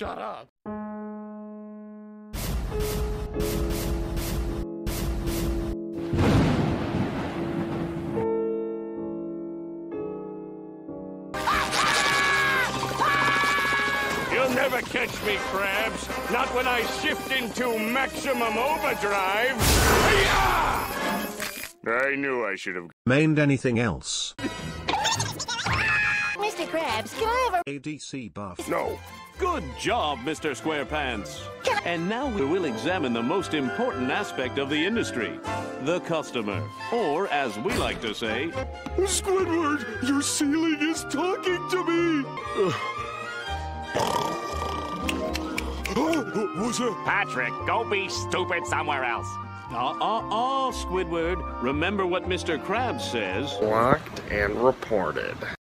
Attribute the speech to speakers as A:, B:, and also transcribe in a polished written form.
A: shut up.
B: You'll never catch me, Krabs. Not when I shift into maximum overdrive. Hi-ya! I knew I should have
C: Named anything else?
D: Mr. Krabs, can I have a
C: ADC buff.
B: No.
E: Good job, Mr. Squarepants. And now we will examine the most important aspect of the industry, the customer. Or, as we like to say,
B: Squidward, your ceiling is talking to me. What's that?
A: Patrick, go be stupid somewhere else.
E: Squidward. Remember what Mr. Krabs says.
F: Blocked and reported.